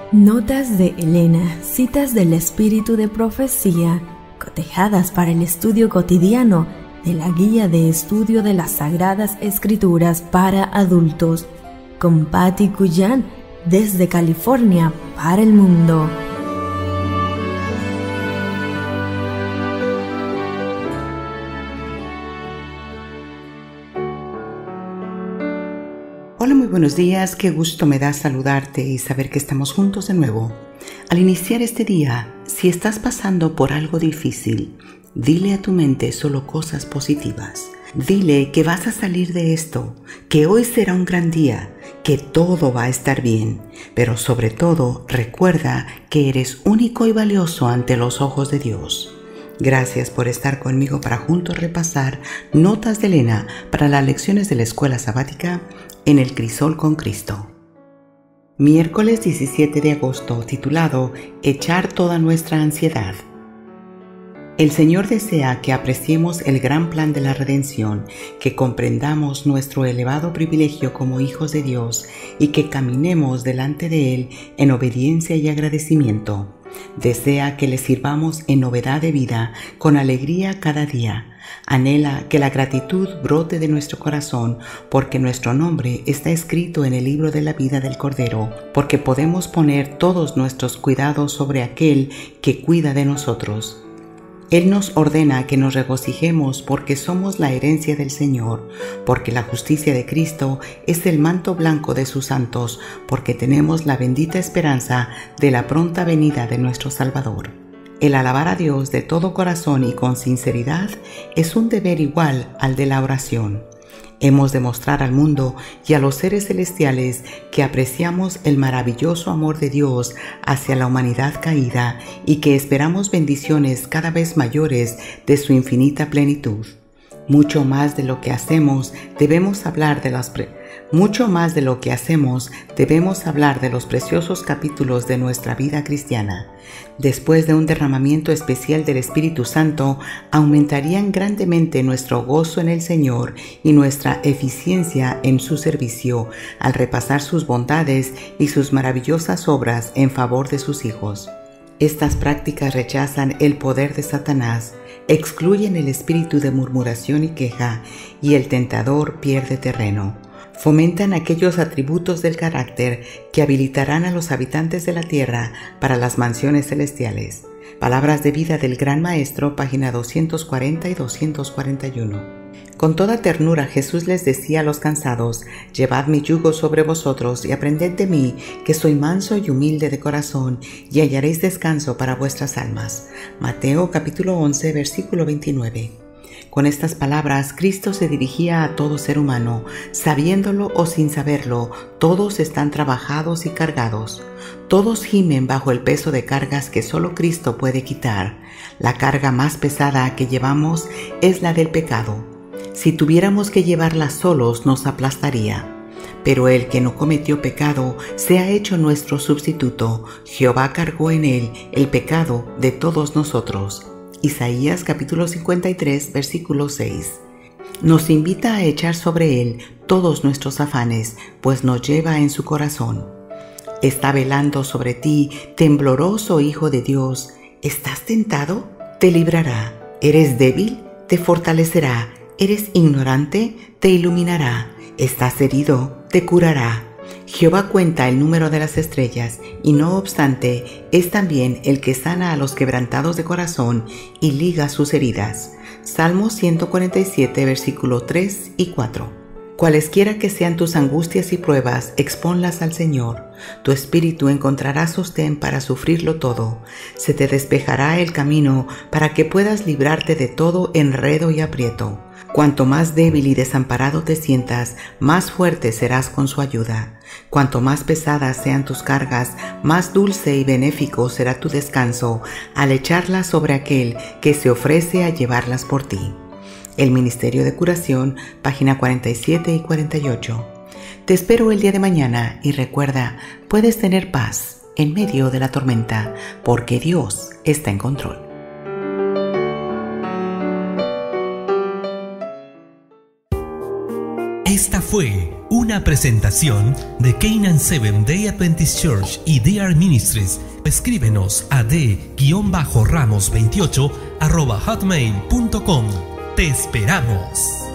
Notas de Elena, citas del espíritu de profecía, cotejadas para el estudio cotidiano de la Guía de Estudio de las Sagradas Escrituras para Adultos, con Patti Cuyan, desde California para el mundo. Hola, muy buenos días, qué gusto me da saludarte y saber que estamos juntos de nuevo. Al iniciar este día, si estás pasando por algo difícil, dile a tu mente solo cosas positivas. Dile que vas a salir de esto, que hoy será un gran día, que todo va a estar bien, pero sobre todo recuerda que eres único y valioso ante los ojos de Dios. Gracias por estar conmigo para juntos repasar Notas de Elena para las lecciones de la Escuela Sabática en el Crisol con Cristo. Miércoles 17 de agosto, titulado Echar toda nuestra ansiedad. El Señor desea que apreciemos el gran plan de la redención, que comprendamos nuestro elevado privilegio como hijos de Dios y que caminemos delante de Él en obediencia y agradecimiento. Desea que le sirvamos en novedad de vida, con alegría cada día. Anhela que la gratitud brote de nuestro corazón, porque nuestro nombre está escrito en el libro de la vida del Cordero, porque podemos poner todos nuestros cuidados sobre aquel que cuida de nosotros. Él nos ordena que nos regocijemos porque somos la herencia del Señor, porque la justicia de Cristo es el manto blanco de sus santos, porque tenemos la bendita esperanza de la pronta venida de nuestro Salvador. El alabar a Dios de todo corazón y con sinceridad es un deber igual al de la oración. Hemos de mostrar al mundo y a los seres celestiales que apreciamos el maravilloso amor de Dios hacia la humanidad caída y que esperamos bendiciones cada vez mayores de su infinita plenitud. Mucho más de lo que hacemos, debemos hablar de los preciosos capítulos de nuestra vida cristiana. Después de un derramamiento especial del Espíritu Santo, aumentarían grandemente nuestro gozo en el Señor y nuestra eficiencia en su servicio al repasar sus bondades y sus maravillosas obras en favor de sus hijos. Estas prácticas rechazan el poder de Satanás, excluyen el espíritu de murmuración y queja, y el tentador pierde terreno. Fomentan aquellos atributos del carácter que habilitarán a los habitantes de la tierra para las mansiones celestiales. Palabras de vida del Gran Maestro, página 240 y 241. Con toda ternura Jesús les decía a los cansados: «Llevad mi yugo sobre vosotros y aprended de mí, que soy manso y humilde de corazón, y hallaréis descanso para vuestras almas». Mateo capítulo 11, versículo 29. Con estas palabras, Cristo se dirigía a todo ser humano. Sabiéndolo o sin saberlo, todos están trabajados y cargados. Todos gimen bajo el peso de cargas que solo Cristo puede quitar. La carga más pesada que llevamos es la del pecado. Si tuviéramos que llevarla solos, nos aplastaría. Pero el que no cometió pecado se ha hecho nuestro sustituto. Jehová cargó en él el pecado de todos nosotros. Isaías capítulo 53, versículo 6. Nos invita a echar sobre Él todos nuestros afanes, pues nos lleva en su corazón. Está velando sobre ti, tembloroso Hijo de Dios. ¿Estás tentado? Te librará. ¿Eres débil? Te fortalecerá. ¿Eres ignorante? Te iluminará. ¿Estás herido? Te curará. Jehová cuenta el número de las estrellas, y no obstante, es también el que sana a los quebrantados de corazón y liga sus heridas. Salmo 147, versículos 3 y 4. Cualesquiera que sean tus angustias y pruebas, exponlas al Señor. Tu espíritu encontrará sostén para sufrirlo todo. Se te despejará el camino para que puedas librarte de todo enredo y aprieto. Cuanto más débil y desamparado te sientas, más fuerte serás con su ayuda. Cuanto más pesadas sean tus cargas, más dulce y benéfico será tu descanso al echarlas sobre aquel que se ofrece a llevarlas por ti. El Ministerio de Curación, página 47 y 48. Te espero el día de mañana y recuerda, puedes tener paz en medio de la tormenta, porque Dios está en control. Esta fue Una presentación de Canaan Seventh Day Adventist Church y DR Ministries. Escríbenos a d-ramos28@hotmail.com. ¡Te esperamos!